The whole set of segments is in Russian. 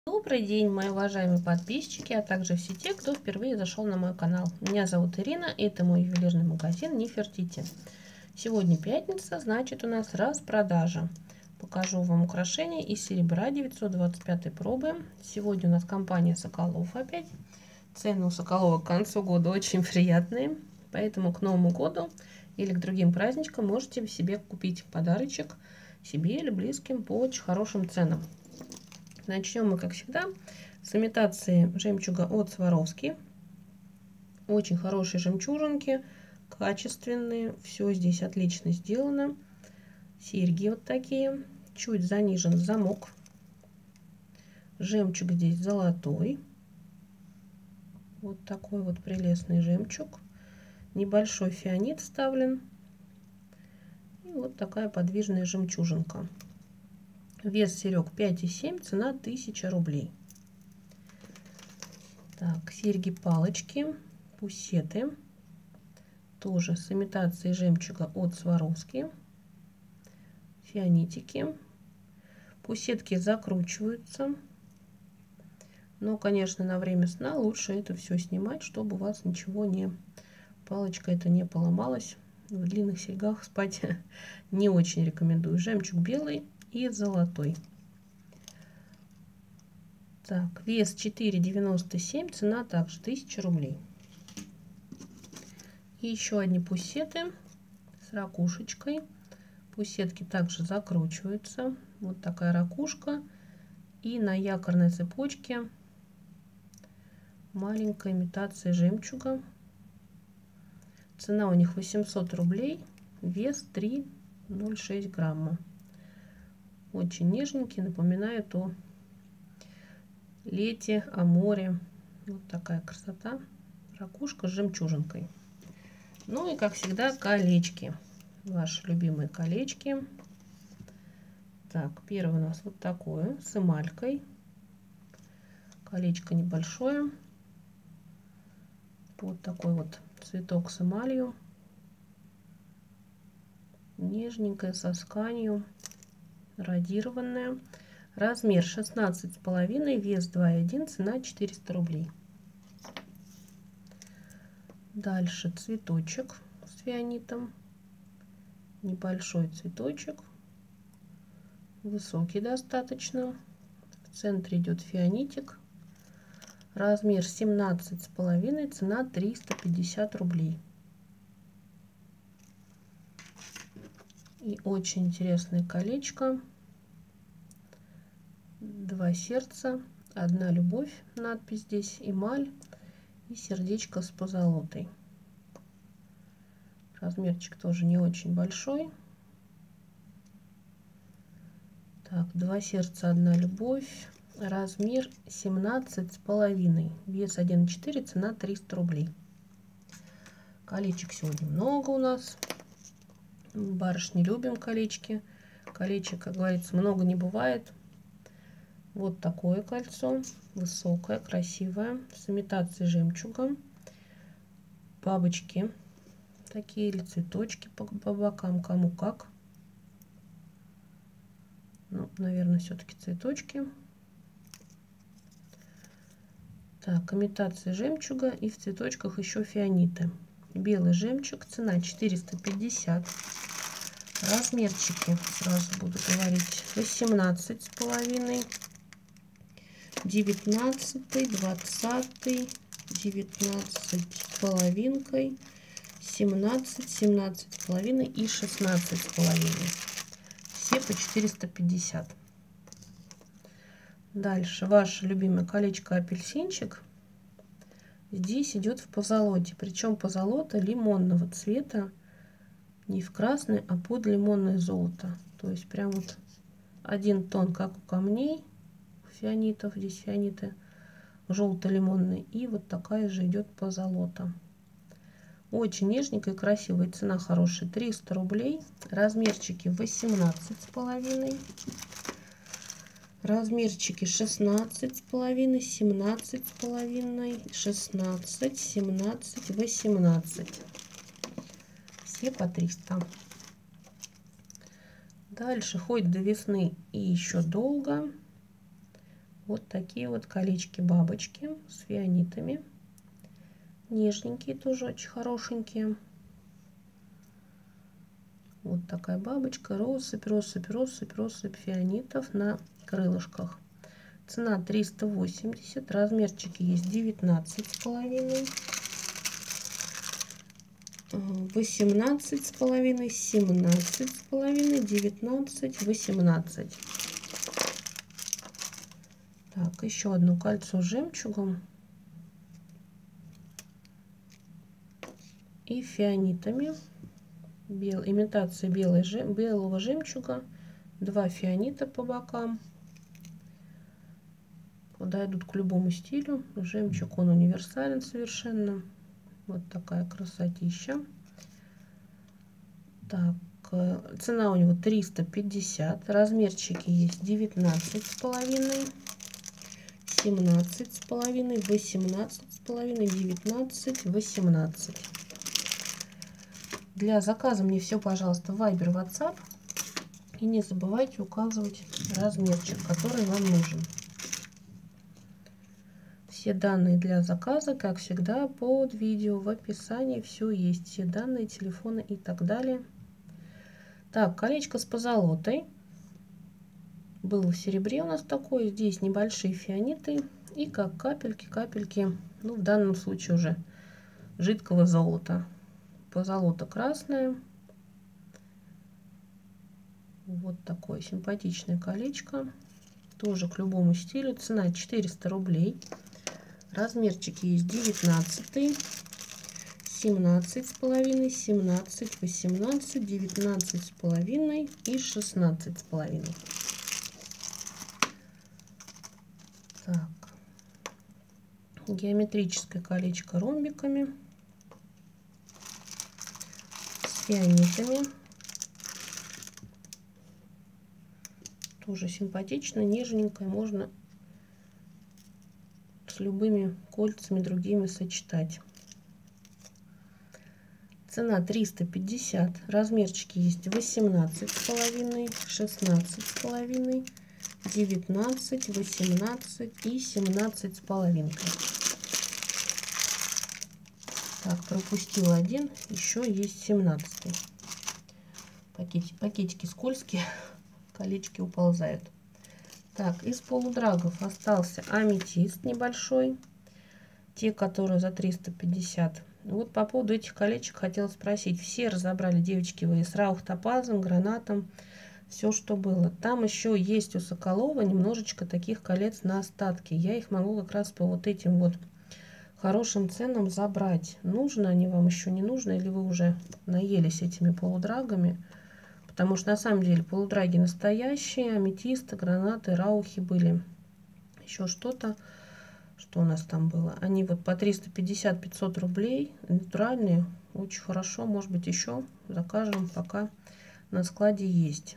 Добрый день, мои уважаемые подписчики, а также все те, кто впервые зашел на мой канал. Меня зовут Ирина, и это мой ювелирный магазин Нефертити. Сегодня пятница, значит у нас распродажа. Покажу вам украшения из серебра 925 пробы. Сегодня у нас компания Соколов опять. Цены у Соколова к концу года очень приятные, поэтому к Новому году или к другим праздничкам можете себе купить подарочек себе или близким по очень хорошим ценам. Начнем мы, как всегда, с имитации жемчуга от Сваровски. Очень хорошие жемчужинки, качественные, все здесь отлично сделано. Серьги вот такие, чуть занижен замок. Жемчуг здесь золотой. Вот такой вот прелестный жемчуг. Небольшой фианит вставлен. И вот такая подвижная жемчужинка. Вес серег 5,7, цена 1000 рублей. Так, серьги-палочки, пусеты. Тоже с имитацией жемчуга от Сваровски. Фианитики. Пусетки закручиваются. Но, конечно, на время сна лучше это все снимать, чтобы у вас ничего не... Палочка это не поломалась. В длинных серьгах спать не очень рекомендую. Жемчуг белый и золотой. Так, вес 4,97, цена также 1000 рублей. И еще одни пусеты с ракушечкой. Пусетки также закручиваются. Вот такая ракушка. И на якорной цепочке маленькая имитация жемчуга. Цена у них 800 рублей. Вес 3,06 грамма. Очень нежненький, напоминает о лете, о море. Вот такая красота. Ракушка с жемчужинкой. Ну и, как всегда, колечки. Ваши любимые колечки. Так, первое у нас вот такое, с эмалькой. Колечко небольшое. Вот такой вот цветок с эмалью. Нежненькое, со сканью. Радированная. Размер 16,5, вес 2,1, цена 400 рублей. Дальше цветочек с фианитом. Небольшой цветочек. Высокий достаточно. В центре идет фианитик. Размер 17,5, цена 350 рублей. И очень интересное колечко. Два сердца, одна любовь, надпись здесь, эмаль и сердечко с позолотой. Размерчик тоже не очень большой. Так, два сердца, одна любовь. Размер 17,5, вес 1,4, цена 300 рублей. Колечек сегодня много у нас. Барышни любим колечки. Колечек, как говорится, много не бывает. Вот такое кольцо, высокое, красивое, с имитацией жемчуга. Бабочки такие или цветочки по бокам, кому как. Ну, наверное, все-таки цветочки. Так, имитация жемчуга и в цветочках еще фианиты. Белый жемчуг, цена 450. Размерчики, сразу буду говорить, 18,5. 19, 20, 19 половинкой, 17, 17 половиной и 16 половиной. Все по 450. Дальше ваше любимое колечко апельсинчик. Здесь идет в позолоте. Причем позолота лимонного цвета. Не в красный, а под лимонное золото. То есть прям вот один тон, как у камней. Фианитов, здесь фианиты желто-лимонные, и вот такая же идет позолота. Очень нежненькая и красивая, цена хорошая, 300 рублей. Размерчики 18,5, размерчики 16,5, 17,5, 16, 17, 18. Все по 300. Дальше ходит до весны и еще долго. вот такие вот колечки-бабочки с фианитами. Нежненькие, тоже очень хорошенькие. Вот такая бабочка, россыпь, россыпь, россыпь, россыпь фианитов на крылышках. Цена 380, размерчики есть 19,5, 18,5, 17,5, 19, 18. Так, еще одно кольцо с жемчугом и фианитами. Имитация белого жемчуга. 2 фианита по бокам. Подойдут к любому стилю. Жемчуг он универсален совершенно. Вот такая красотища. Так, цена у него 350. Размерчики есть 19,5, 17,5, 18,5, 19, 18. Для заказа мне все, пожалуйста, в Viber, WhatsApp. И не забывайте указывать размерчик, который вам нужен. Все данные для заказа, как всегда, под видео в описании все есть. Все данные, телефоны и так далее. Так, колечко с позолотой. Было в серебре у нас такое. Здесь небольшие фианиты. И как капельки, ну в данном случае уже жидкого золота. Позолота красная. Вот такое симпатичное колечко. Тоже к любому стилю. Цена 400 рублей. Размерчики есть 19, 17,5, 17, 18, 19,5 и 16,5. Так. Геометрическое колечко ромбиками. С фианитами. Тоже симпатично, нежненькое. Можно с любыми кольцами другими сочетать. Цена 350. Размерчики есть 18,5, 16,5, 19, 18 и 17,5. Так, пропустила один. Еще есть 17. Пакетики скользкие. Колечки уползают. Так, из полудрагов остался аметист небольшой. Те, которые за 350. Вот по поводу этих колечек хотела спросить. Все разобрали, девочки, вы с раухтопазом, гранатом, все, что было. Там еще есть у Соколова немножечко таких колец на остатки. Я их могу как раз по вот этим вот хорошим ценам забрать. Нужно они вам, еще не нужно, или вы уже наелись этими полудрагами? Потому что на самом деле полудраги настоящие, аметисты, гранаты, раухи были. Еще что-то. Что у нас там было? Они вот по 350-500 рублей. Натуральные. Очень хорошо. Может быть, еще закажем, пока на складе есть.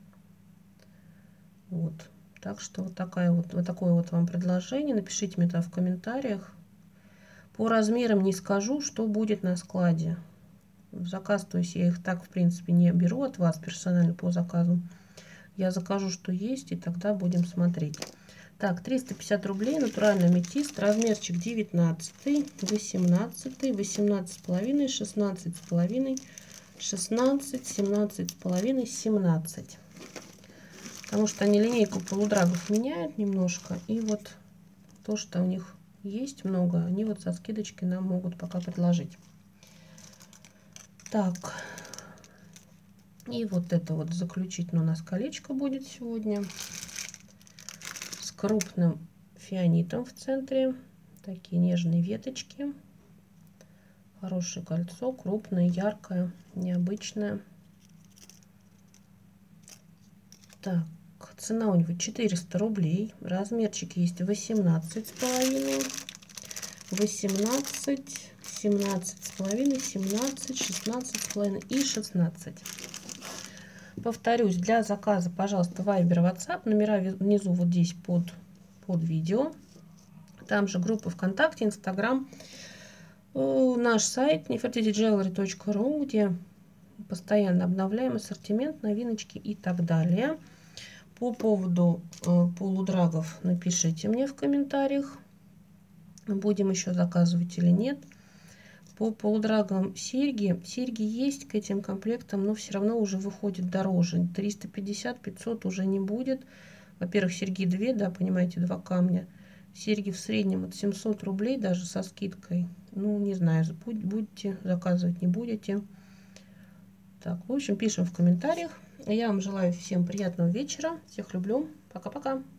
Вот. Так что вот такое вот вам предложение. Напишите мне там в комментариях. По размерам не скажу, что будет на складе. В заказ, то есть я их так, в принципе, не беру от вас персонально по заказу. Я закажу, что есть, и тогда будем смотреть. Так, 350 рублей, натуральный аметист, размерчик 19, 18, 18,5, 16,5, 16, 17,5, 17. Потому что они линейку полудрагов меняют немножко. И вот то, что у них есть много, они вот со скидочкой нам могут пока предложить. Так. И вот это вот заключительное у нас колечко будет сегодня. С крупным фианитом в центре. Такие нежные веточки. Хорошее кольцо, крупное, яркое, необычное. Так, цена у него 400 рублей. Размерчики есть 18,5, 18, 17,5, 17, 16,5 и 16. Повторюсь, для заказа, пожалуйста, Viber, WhatsApp. Номера внизу вот здесь под видео. Там же группа ВКонтакте, Инстаграм. Наш сайт nefertitiJewelry.ru, где постоянно обновляем ассортимент, новиночки и так далее. По поводу полудрагов напишите мне в комментариях, будем еще заказывать или нет. По полудрагам серьги. Серьги есть к этим комплектам, но все равно уже выходит дороже. 350-500 уже не будет. Во-первых, серьги 2, да, понимаете, 2 камня. Серьги в среднем от 700 рублей, даже со скидкой. Ну, не знаю, будете заказывать, не будете. Так, в общем, пишем в комментариях. Я вам желаю всем приятного вечера. Всех люблю. Пока-пока.